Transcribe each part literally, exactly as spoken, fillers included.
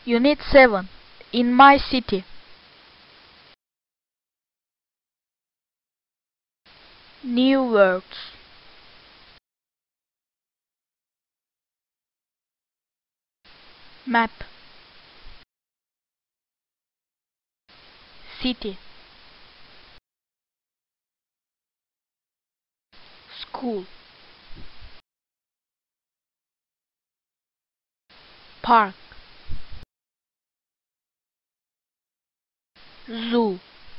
Unit seven. In my city. New words. Map. City. School. Park. Zoo.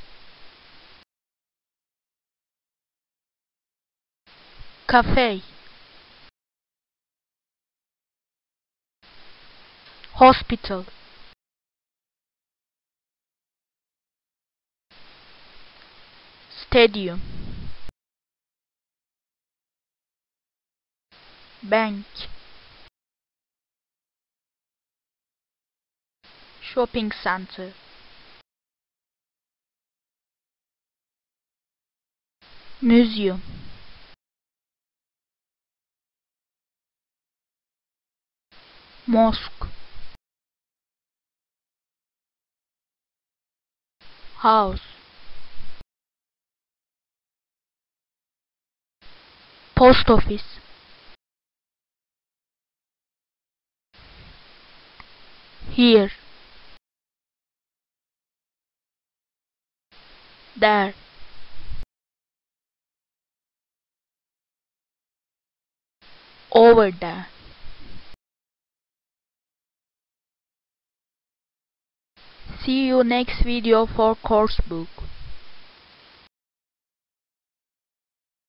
Cafe. Hospital. Stadium. Bank. Shopping center. Museum. Mosque. House. Post office. Here. There. Over there. See you next video for course book.